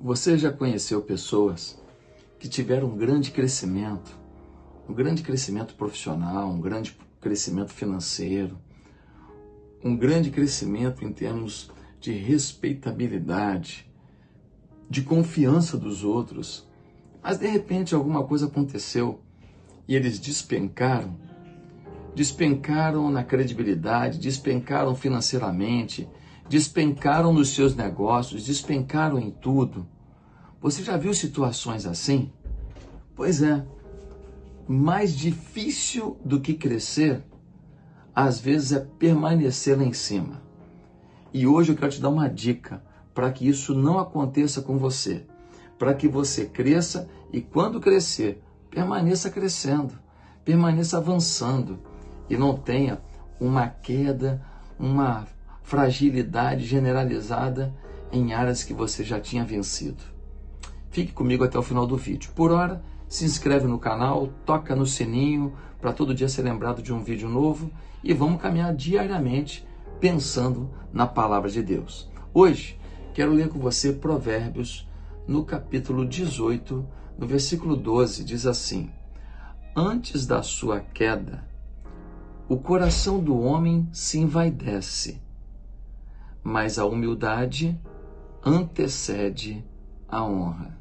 Você já conheceu pessoas que tiveram um grande crescimento profissional, um grande crescimento financeiro, um grande crescimento em termos de respeitabilidade, de confiança dos outros, mas de repente alguma coisa aconteceu e eles despencaram na credibilidade, despencaram financeiramente, despencaram nos seus negócios, despencaram em tudo. Você já viu situações assim? Pois é, mais difícil do que crescer, às vezes é permanecer lá em cima. E hoje eu quero te dar uma dica para que isso não aconteça com você, para que você cresça e quando crescer, permaneça crescendo, permaneça avançando e não tenha uma queda, uma fragilidade generalizada em áreas que você já tinha vencido. Fique comigo até o final do vídeo. Por hora, se inscreve no canal, toca no sininho para todo dia ser lembrado de um vídeo novo e vamos caminhar diariamente pensando na palavra de Deus. Hoje, quero ler com você Provérbios no capítulo 18, no versículo 12, diz assim: Antes da sua queda, o coração do homem se envaidece, mas a humildade antecede a honra.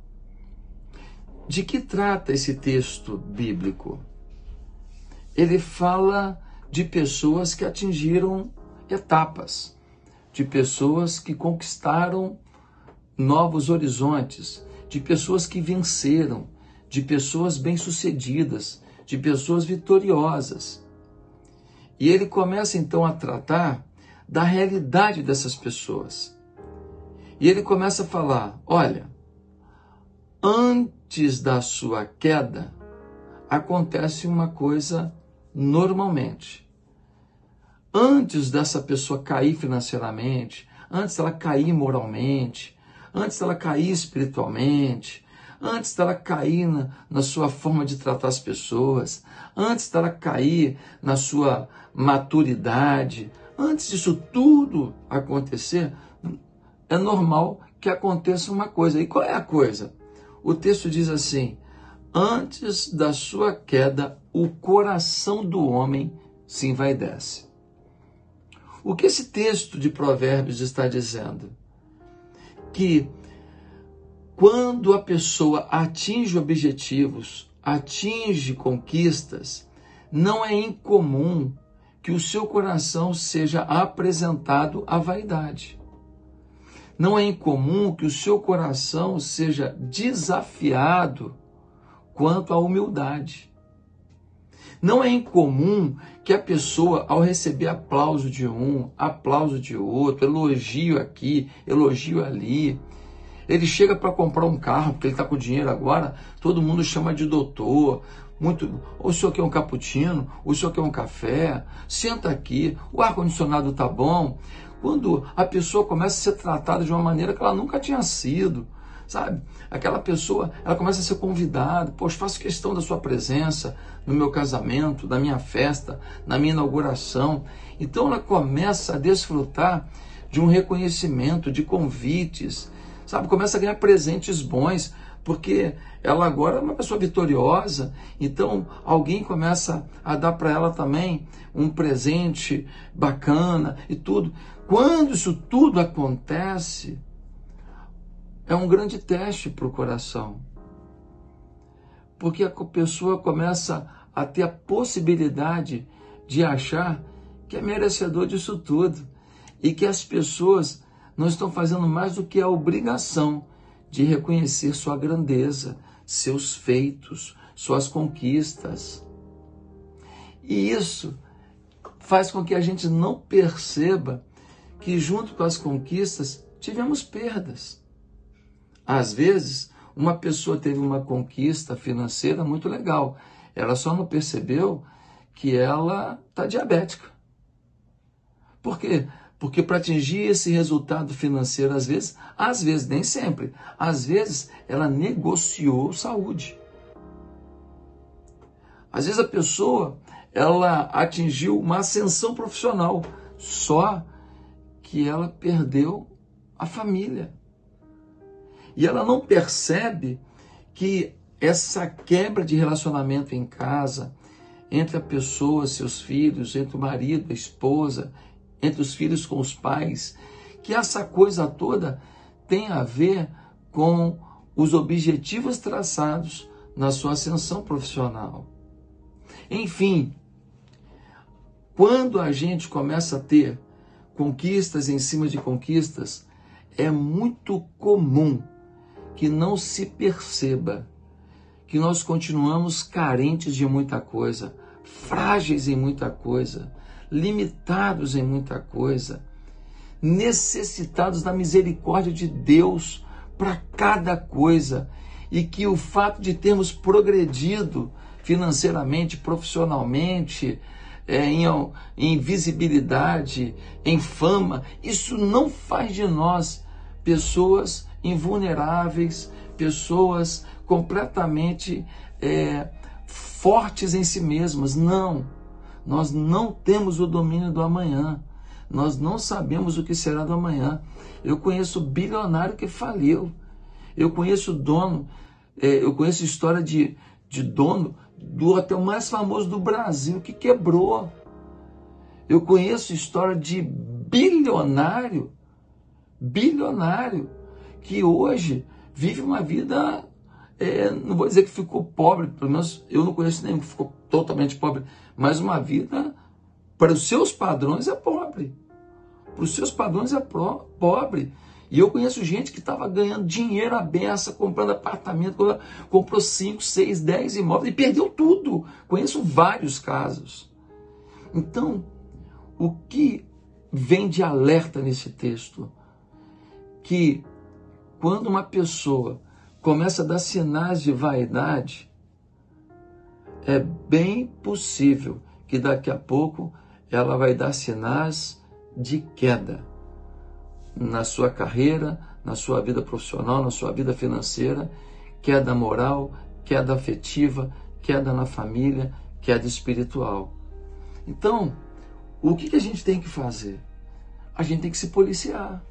De que trata esse texto bíblico? Ele fala de pessoas que atingiram etapas, de pessoas que conquistaram novos horizontes, de pessoas que venceram, de pessoas bem-sucedidas, de pessoas vitoriosas. E ele começa então a tratar da realidade dessas pessoas. E ele começa a falar, olha, antes da sua queda, acontece uma coisa normalmente. Antes dessa pessoa cair financeiramente, antes dela cair moralmente, antes dela cair espiritualmente, antes dela cair na sua forma de tratar as pessoas, antes dela cair na sua maturidade, antes disso tudo acontecer, é normal que aconteça uma coisa. E qual é a coisa? O texto diz assim, antes da sua queda, o coração do homem se envaidece. O que esse texto de Provérbios está dizendo? Que quando a pessoa atinge objetivos, atinge conquistas, não é incomum que o seu coração seja apresentado à vaidade. Não é incomum que o seu coração seja desafiado quanto à humildade. Não é incomum que a pessoa, ao receber aplauso de um, aplauso de outro, elogio aqui, elogio ali, ele chega para comprar um carro, porque ele está com dinheiro agora, todo mundo chama de doutor, o senhor quer um cappuccino, o senhor quer um café, senta aqui, o ar-condicionado está bom. Quando a pessoa começa a ser tratada de uma maneira que ela nunca tinha sido, sabe? Aquela pessoa, ela começa a ser convidada, poxa, faço questão da sua presença no meu casamento, na minha festa, na minha inauguração. Então ela começa a desfrutar de um reconhecimento, de convites, sabe? Começa a ganhar presentes bons, porque ela agora é uma pessoa vitoriosa, então alguém começa a dar para ela também um presente bacana e tudo. Quando isso tudo acontece, é um grande teste para o coração, porque a pessoa começa a ter a possibilidade de achar que é merecedor disso tudo e que as pessoas não estão fazendo mais do que a obrigação de reconhecer sua grandeza, seus feitos, suas conquistas. E isso faz com que a gente não perceba que junto com as conquistas tivemos perdas. Às vezes, uma pessoa teve uma conquista financeira muito legal, ela só não percebeu que ela está diabética. Por quê? Porque para atingir esse resultado financeiro, às vezes, nem sempre, às vezes ela negociou saúde. Às vezes a pessoa, ela atingiu uma ascensão profissional, só que ela perdeu a família. E ela não percebe que essa quebra de relacionamento em casa, entre a pessoa, seus filhos, entre o marido, a esposa, entre os filhos com os pais, que essa coisa toda tem a ver com os objetivos traçados na sua ascensão profissional. Enfim, quando a gente começa a ter conquistas em cima de conquistas, é muito comum que não se perceba que nós continuamos carentes de muita coisa, frágeis em muita coisa, limitados em muita coisa, necessitados da misericórdia de Deus para cada coisa, e que o fato de termos progredido financeiramente, profissionalmente, em visibilidade, em fama, isso não faz de nós pessoas invulneráveis, pessoas completamente fortes em si mesmas. Não, nós não temos o domínio do amanhã, nós não sabemos o que será do amanhã. Eu conheço bilionário que faliu, eu conheço dono, eu conheço história de dono do hotel mais famoso do Brasil que quebrou. Eu conheço história de bilionário que hoje vive uma vida, não vou dizer que ficou pobre, pelo menos eu não conheço nenhum que ficou totalmente pobre, mas uma vida, para os seus padrões, é pobre. Para os seus padrões é pobre. E eu conheço gente que estava ganhando dinheiro à beça, comprando apartamento, comprou 5, 6, 10 imóveis e perdeu tudo. Conheço vários casos. Então, o que vem de alerta nesse texto? Que quando uma pessoa começa a dar sinais de vaidade, é bem possível que daqui a pouco ela vai dar sinais de queda na sua carreira, na sua vida profissional, na sua vida financeira, queda moral, queda afetiva, queda na família, queda espiritual. Então, o que a gente tem que fazer? A gente tem que se policiar.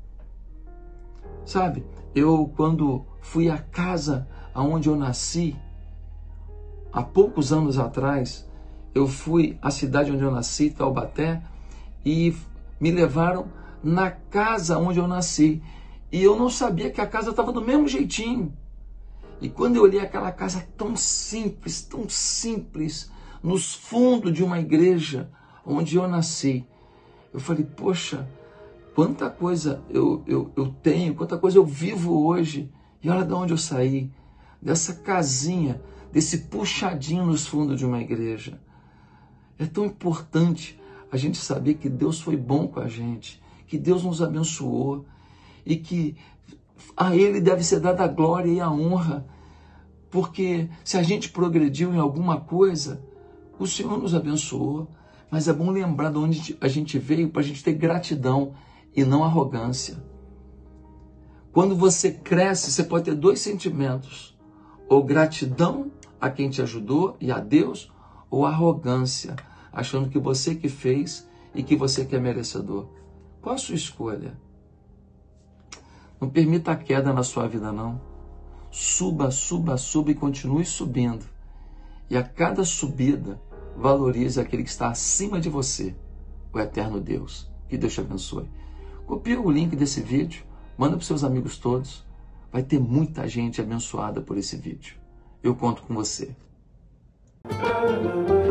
Sabe, eu quando fui à casa onde eu nasci, há poucos anos atrás, eu fui à cidade onde eu nasci, Taubaté, e me levaram na casa onde eu nasci. E eu não sabia que a casa estava do mesmo jeitinho. E quando eu olhei aquela casa tão simples, nos fundos de uma igreja onde eu nasci, eu falei, poxa, quanta coisa eu tenho, quanta coisa eu vivo hoje. E olha de onde eu saí, dessa casinha, desse puxadinho nos fundos de uma igreja. É tão importante a gente saber que Deus foi bom com a gente, que Deus nos abençoou e que a Ele deve ser dada a glória e a honra, porque se a gente progrediu em alguma coisa, o Senhor nos abençoou, mas é bom lembrar de onde a gente veio para a gente ter gratidão e não arrogância. Quando você cresce, você pode ter dois sentimentos, ou gratidão a quem te ajudou e a Deus, ou arrogância, achando que você que fez e que você que é merecedor. Qual a sua escolha? Não permita a queda na sua vida, não. Suba, suba, suba e continue subindo. E a cada subida, valorize aquele que está acima de você, o eterno Deus. Que Deus te abençoe. Copia o link desse vídeo, manda para os seus amigos todos. Vai ter muita gente abençoada por esse vídeo. Eu conto com você.